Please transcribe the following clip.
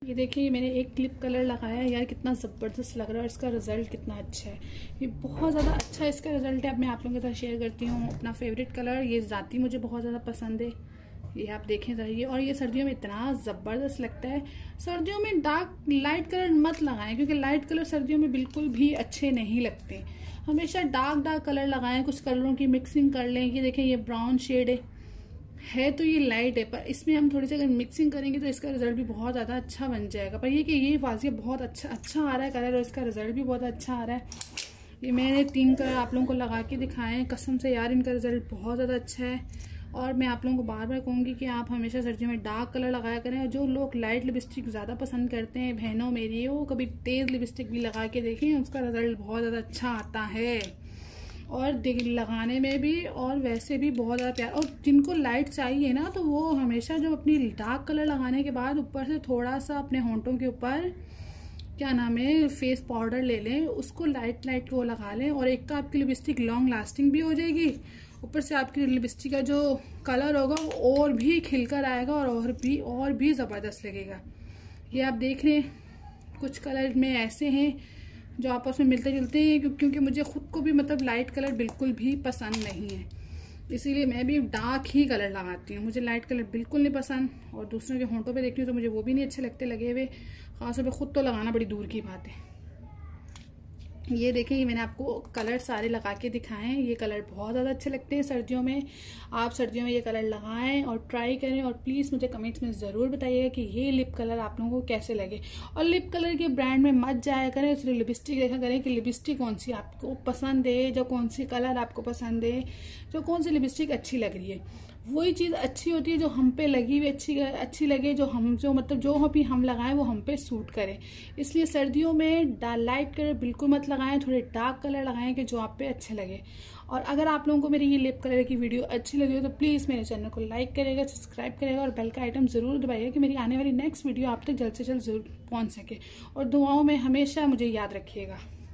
ये देखिए मैंने एक लिप कलर लगाया है यार, कितना ज़बरदस्त लग रहा है और इसका रिजल्ट कितना अच्छा है। ये बहुत ज़्यादा अच्छा इसका रिजल्ट है। अब मैं आप लोगों के साथ शेयर करती हूँ अपना फेवरेट कलर। ये ज़ाती मुझे बहुत ज़्यादा पसंद है। ये आप देखें ज़रा ये, और ये सर्दियों में इतना ज़बरदस्त लगता है। सर्दियों में डार्क लाइट कलर मत लगाएं, क्योंकि लाइट कलर सर्दियों में बिल्कुल भी अच्छे नहीं लगते। हमेशा डार्क कलर लगाएं, कुछ कलरों की मिक्सिंग कर लें। ये देखें ये ब्राउन शेड है तो ये लाइट है, पर इसमें हम थोड़ी सी अगर मिक्सिंग करेंगे तो इसका रिजल्ट भी बहुत ज़्यादा अच्छा बन जाएगा। पर ये कि ये वाजिया बहुत अच्छा आ रहा है कलर, और इसका रिजल्ट भी बहुत अच्छा आ रहा है। ये मैंने 3 कलर आप लोगों को लगा के दिखाए हैं, कसम से यार इनका रिजल्ट बहुत ज़्यादा अच्छा है। और मैं आप लोगों को बार बार कहूँगी कि आप हमेशा सर्दियों में डार्क कलर लगाया करें। और जो लोग लाइट लिपस्टिक ज़्यादा पसंद करते हैं, बहनों मेरी, वो कभी तेज़ लिपस्टिक भी लगा के देखें, उसका रिजल्ट बहुत ज़्यादा अच्छा आता है और लगाने में भी और वैसे भी बहुत ज़्यादा प्यार। और जिनको लाइट चाहिए ना, तो वो हमेशा जब अपनी डार्क कलर लगाने के बाद ऊपर से थोड़ा सा अपने होंठों के ऊपर क्या नाम है फेस पाउडर ले लें, उसको लाइट वो लगा लें, और एक तो आपकी लिपस्टिक लॉन्ग लास्टिंग भी हो जाएगी, ऊपर से आपकी लिपस्टिक का जो कलर होगा वो और भी खिलकर आएगा और भी ज़बरदस्त लगेगा। ये आप देख रहे हैं कुछ कलर में ऐसे हैं जो आपस में मिलते जुलते हैं, क्योंकि मुझे खुद को भी मतलब लाइट कलर बिल्कुल भी पसंद नहीं है, इसीलिए मैं भी डार्क ही कलर लगाती हूँ। मुझे लाइट कलर बिल्कुल नहीं पसंद, और दूसरों के होंठों पे देखती हूँ तो मुझे वो भी नहीं अच्छे लगते लगे हुए, खासतौर पे खुद तो लगाना बड़ी दूर की बात है। ये देखिए ये मैंने आपको कलर सारे लगा के दिखाए हैं। ये कलर बहुत ज़्यादा अच्छे लगते हैं सर्दियों में। आप सर्दियों में ये कलर लगाएं और ट्राई करें, और प्लीज़ मुझे कमेंट्स में ज़रूर बताइएगा कि ये लिप कलर आप लोगों को कैसे लगे। और लिप कलर के ब्रांड में मत जाया करें, इसलिए लिपस्टिक देखा करें कि लिपस्टिक कौन सी आपको पसंद है, जो कौन सी कलर आपको पसंद है, जो कौन सी लिपस्टिक अच्छी लग रही है। वही चीज़ अच्छी होती है जो हम पे लगी हुई अच्छी लगे, जो भी हम लगाएं वो हम पे सूट करे। इसलिए सर्दियों में लाइट कलर बिल्कुल मत लगाएं, थोड़े डार्क कलर लगाएं कि जो आप पे अच्छे लगे। और अगर आप लोगों को मेरी ये लिप कलर की वीडियो अच्छी लगी हो तो प्लीज़ मेरे चैनल को लाइक करेगा, सब्सक्राइब करेगा और बेल का आइटम ज़रूर दबाइएगा कि मेरी आने वाली नेक्स्ट वीडियो आप तक जल्द से जल्द ज़रूर पहुँच सके। और दुआओं में हमेशा मुझे याद रखिएगा।